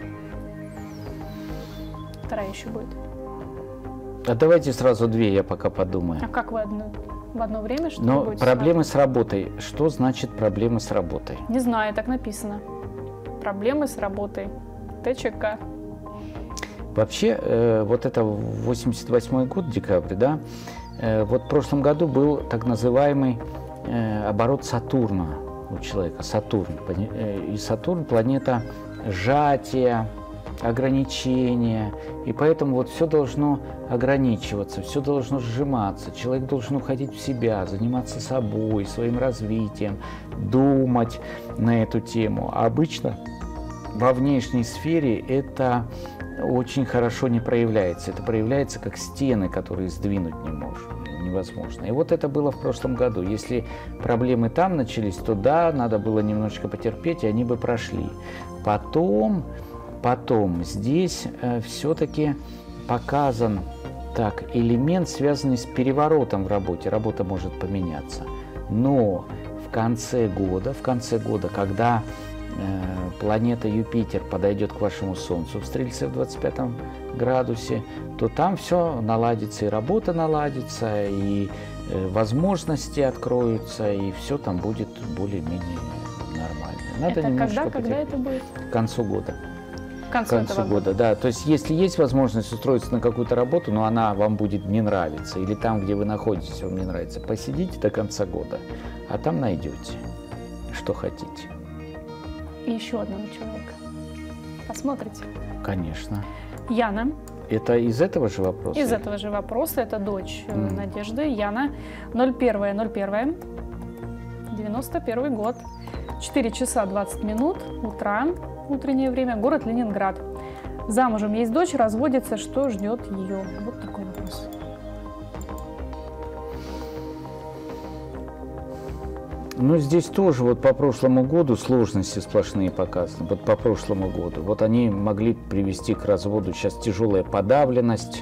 Вторая еще будет. А давайте сразу две, я пока подумаю. А как вы одну, в одно время, что Но вы будете проблемы сразу? с работой. Что значит проблемы с работой? Не знаю, так написано. Проблемы с работой. ТЧК. Вообще, э, вот это восемьдесят восьмой год, декабрь, да? Э, вот в прошлом году был так называемый э, оборот Сатурна у человека. Сатурн. Э, и Сатурн – планета сжатия, ограничения. И поэтому вот все должно ограничиваться, все должно сжиматься. Человек должен уходить в себя, заниматься собой, своим развитием, думать на эту тему. А обычно во внешней сфере это очень хорошо не проявляется. Это проявляется как стены, которые сдвинуть не можно, невозможно. И вот это было в прошлом году. Если проблемы там начались, то да, надо было немножечко потерпеть, и они бы прошли. Потом, потом здесь э, все-таки показан так, элемент, связанный с переворотом в работе. Работа может поменяться. Но в конце года, в конце года, когда планета Юпитер подойдет к вашему Солнцу в Стрельце в двадцать пятом градусе, то там все наладится, и работа наладится, и возможности откроются, и все там будет более-менее нормально. Надо это немножко когда, когда это будет? К концу года. К концу, К концу этого года, да. То есть, если есть возможность устроиться на какую-то работу, но она вам будет не нравиться, или там, где вы находитесь, вам не нравится, посидите до конца года, а там найдете, что хотите. И еще одного человека. Посмотрите. Конечно. Яна. Это из этого же вопроса? Из этого же вопроса. Это дочь Mm. Надежды. Яна. ноль первое ноль первое девяносто первый год. четыре часа двадцать минут утра. Утреннее время. Город Ленинград. Замужем, есть дочь, разводится. Что ждет ее? Вот такой вопрос. Ну, здесь тоже вот по прошлому году сложности сплошные показаны. Вот по прошлому году. Вот они могли привести к разводу. Сейчас тяжелая подавленность,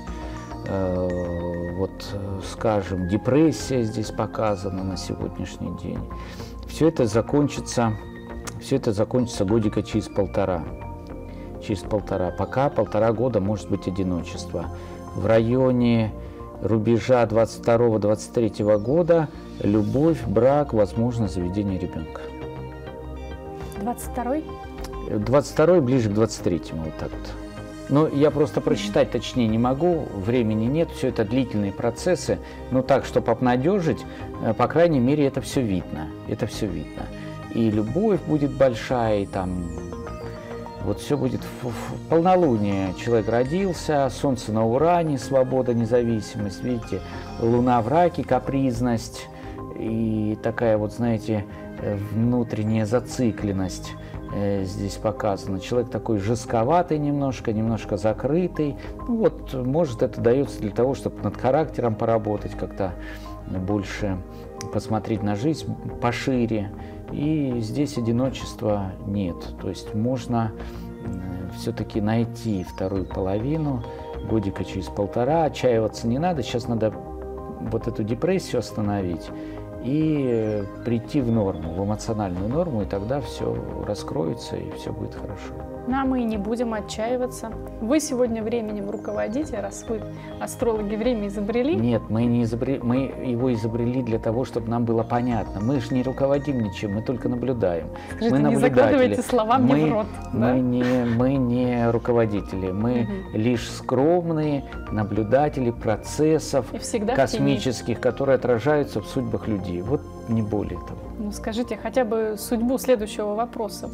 э, вот, скажем, депрессия здесь показана на сегодняшний день. Все это закончится, все это закончится годика через полтора. Через полтора. Пока полтора года может быть одиночество. В районе рубежа двадцать второго — двадцать третьего года любовь, брак, возможно, заведение ребенка. двадцать второй? двадцать второй ближе к двадцать третьему, вот так вот. Но я просто просчитать точнее не могу, времени нет, все это длительные процессы. Но так, чтобы обнадежить, по крайней мере, это все видно. Это все видно. И любовь будет большая, и там вот все будет в, в полнолуние. Человек родился, солнце на Уране, свобода, независимость, видите, луна в раке, капризность и такая вот, знаете, внутренняя зацикленность э, здесь показана. Человек такой жестковатый немножко, немножко закрытый. Ну, вот, может, это дается для того, чтобы над характером поработать, как-то больше посмотреть на жизнь пошире. И здесь одиночества нет. То есть можно все-таки найти вторую половину, годика через полтора. Отчаиваться не надо. Сейчас надо вот эту депрессию остановить и прийти в норму, в эмоциональную норму, и тогда все раскроется, и все будет хорошо. Ну, а мы и не будем отчаиваться. Вы сегодня временем руководите, раз вы, астрологи, время изобрели. Нет, мы не изобрели, мы его изобрели для того, чтобы нам было понятно. Мы же не руководим ничем, мы только наблюдаем. Скажите, мы не наблюдатели. закладывайте слова мне мы, в рот. Мы, Да? не, мы не руководители, мы Угу. лишь скромные наблюдатели процессов И всегда в космических, которые отражаются в судьбах людей. Вот не более того. Ну, скажите хотя бы судьбу следующего вопроса.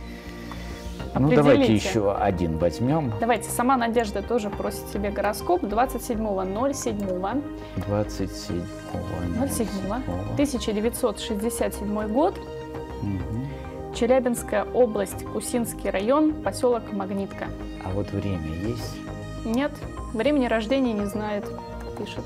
Ну, давайте Определите. еще один возьмем. Давайте, сама Надежда тоже просит себе гороскоп двадцать седьмого ноль седьмого двадцать седьмого ноль седьмого тысяча девятьсот шестьдесят седьмой год, Мгм. Челябинская область, Кусинский район, поселок Магнитка. А вот время есть? Нет, времени рождения не знает, пишет.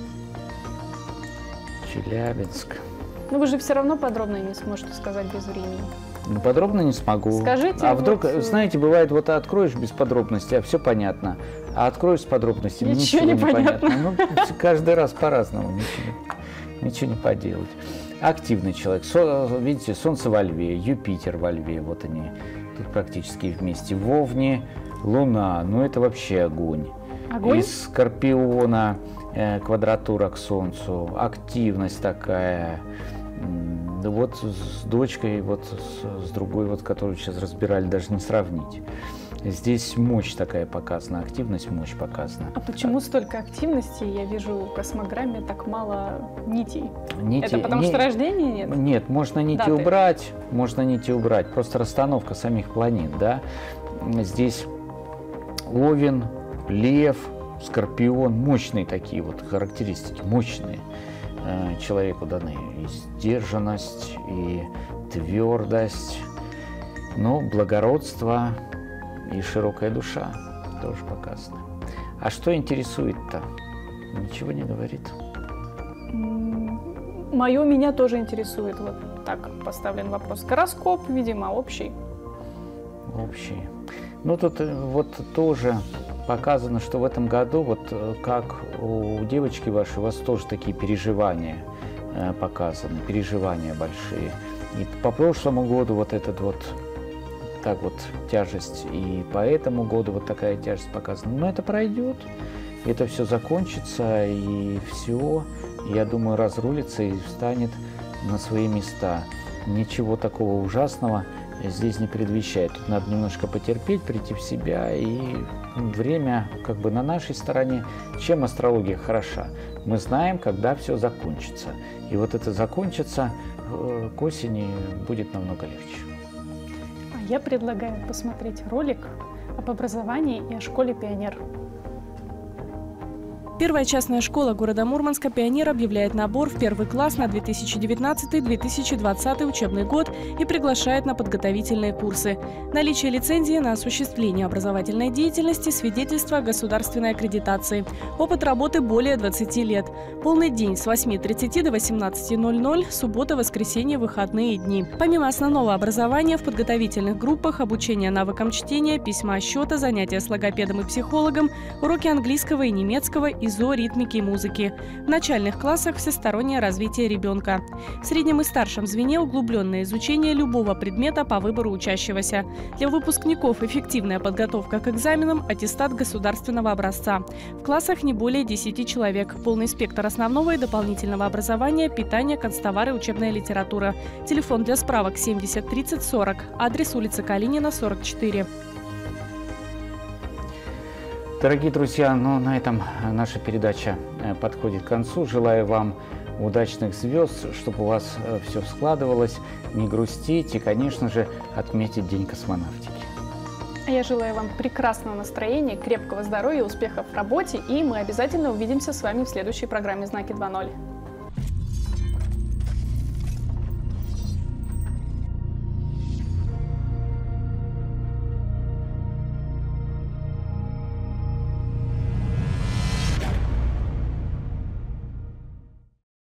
Челябинск. Но вы же все равно подробно не сможете сказать без времени. Ну, подробно не смогу. Скажите, А вдруг, вот, знаете, бывает, вот откроешь без подробностей, а все понятно. А откроешь с подробностями, Ничего ничего, не не понятно. понятно. Ну, каждый раз по-разному, ничего, ничего не поделать. Активный человек. Со- видите, Солнце во Льве, Юпитер во Льве, вот они тут практически вместе. В Овне Луна, ну это вообще огонь. Огонь? Из Скорпиона э, квадратура к Солнцу, активность такая. М, да вот с дочкой, вот с, с другой, вот, которую сейчас разбирали, даже не сравнить. Здесь мощь такая показана, активность, мощь показана. А почему столько активности? Я вижу в космограмме так мало нитей. Нити- Это потому не- что рождения нет? Нет, можно нити Даты. убрать, можно нити убрать, просто расстановка самих планет, да. Здесь Овен, Лев, Скорпион, мощные такие вот характеристики, мощные э, человеку даны. И сдержанность, и твердость, но благородство и широкая душа тоже показаны. А что интересует-то? Ничего не говорит. Мое меня тоже интересует. Вот так поставлен вопрос. Гороскоп, видимо, общий. Общий. Ну, тут э, вот тоже показано, что в этом году, вот э, как у девочки вашей, у вас тоже такие переживания э, показаны, переживания большие. И по прошлому году вот этот вот так вот тяжесть, и по этому году вот такая тяжесть показана. Но это пройдет, это все закончится, и все, я думаю, разрулится и встанет на свои места. Ничего такого ужасного здесь не предвещает. Тут надо немножко потерпеть, прийти в себя, и время как бы на нашей стороне. Чем астрология хороша? Мы знаем, когда все закончится. И вот это закончится к осени будет намного легче. А я предлагаю посмотреть ролик об образовании и о школе «Пионер». Первая частная школа города Мурманска «Пионер» объявляет набор в первый класс на две тысячи девятнадцатый — две тысячи двадцатый учебный год и приглашает на подготовительные курсы. Наличие лицензии на осуществление образовательной деятельности, свидетельство о государственной аккредитации. Опыт работы более двадцати лет. Полный день с восьми тридцати до восемнадцати ноль-ноль, суббота, воскресенье, выходные дни. Помимо основного образования, в подготовительных группах обучение навыкам чтения, письма, счета, занятия с логопедом и психологом, уроки английского и немецкого, ИЗО, ритмики и музыки. В начальных классах всестороннее развитие ребенка. В среднем и старшем звене углубленное изучение любого предмета по выбору учащегося. Для выпускников эффективная подготовка к экзаменам, аттестат государственного образца. В классах не более десяти человек. Полный спектр основного и дополнительного образования, питание, канцтовары, учебная литература. Телефон для справок семьдесят тридцать сорок. Адрес улица Калинина, сорок четыре. Дорогие друзья, ну, на этом наша передача подходит к концу. Желаю вам удачных звезд, чтобы у вас все складывалось, не грустить и, конечно же, отметить День космонавтики. А я желаю вам прекрасного настроения, крепкого здоровья, успехов в работе, и мы обязательно увидимся с вами в следующей программе «Знаки два ноль».